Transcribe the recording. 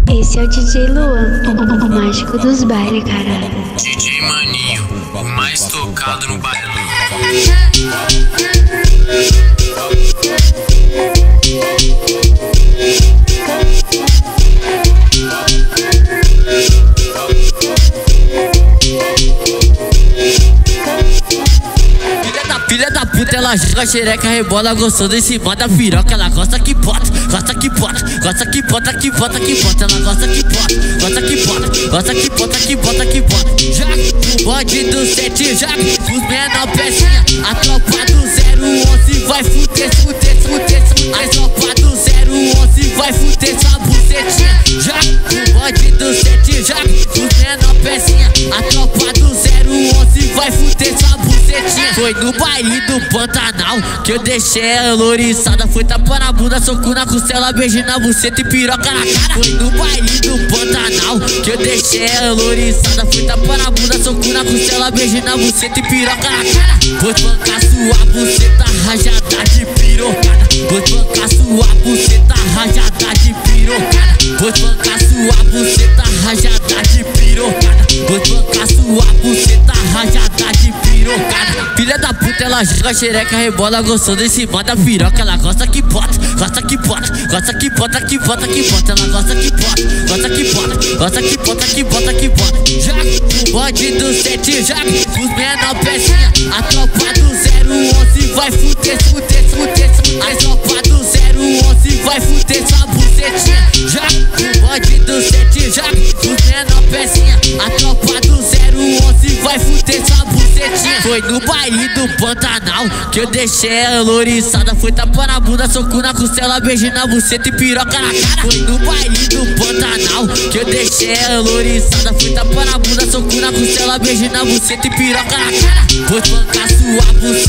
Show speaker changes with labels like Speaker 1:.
Speaker 1: Esse é o DJ Luan, o mágico dos bailes, caralho.
Speaker 2: DJ Maninho, o mais tocado no baile.
Speaker 3: Filha da puta, ela joga xereca, rebola, gostou desse da piroca. Ela gosta que bota, gosta que bota, gosta que bota, que bota, que bota. Ela gosta que bota, gosta que bota, gosta que bota, que bota, que bota. Joga o bonde do 7, joga os menor pecinha. A tropa do 011 vai fuder, fuder, fuder. A tropa do 011 vai fuder sua bucetinha. Joga o bonde do 7, joga os menor pecinha. A tropa do 011 vai fuder sua bucetinha. Foi no baile do Pantanal que eu deixei ela ouriçada. Foi tapa na bunda, soco na costela, beijo na buceta e piroca na cara. Foi no baile do Pantanal que eu deixei ela ouriçada. Foi tapa na bunda, soco na costela, beijo na buceta e piroca na cara. Vou espancar sua buceta rajada de pirocada. Vou espancar sua buceta rajada de pirocada. Vou espancar sua buceta rajada de pirocada. Vou espancar sua buceta rajada de pirocada. Filha da puta, ela joga xereca, rebola, gostou desse da piroca. Ela gosta que bota, gosta que bota, gosta que bota, que bota, que bota. Ela gosta que bota, gosta que bota, gosta que bota, que bota, que bota. Joga o bonde do 7, joga os menor pecinha. A tropa do 011 vai fuder, fuder, fuder. A tropa do 011 vai fuder sua bucetinha. Joga o bonde do 7, joga os menor pecinha. A tropa do 011 vai fuder sua bucetinha. Foi no baile do Pantanal que eu deixei ela ouriçada. Foi tapa na bunda, soco na costela, beijo na buceta e piroca na cara. Foi no baile do Pantanal que eu deixei ela ouriçada. Foi tapa na bunda, soco na costela, beijo na buceta e piroca na cara. Vou espancar sua buceta